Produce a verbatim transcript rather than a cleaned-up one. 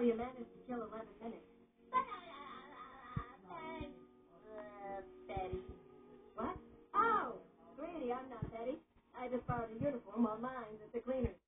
you managed to kill eleven minutes. Thanks, uh, Betty. What? Oh, sweetie, I'm not Betty. I just borrowed a uniform while mine's at the cleaners.